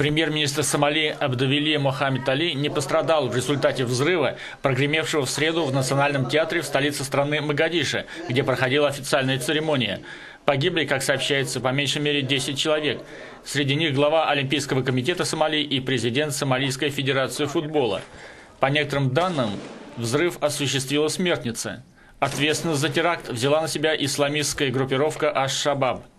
Премьер-министр Сомали Абдевели Мохаммед Али не пострадал в результате взрыва, прогремевшего в среду в Национальном театре в столице страны Могадишо, где проходила официальная церемония. Погибли, как сообщается, по меньшей мере 10 человек. Среди них глава Олимпийского комитета Сомали и президент Сомалийской федерации футбола. По некоторым данным, взрыв осуществила смертница. Ответственность за теракт взяла на себя исламистская группировка Аш-Шабаб.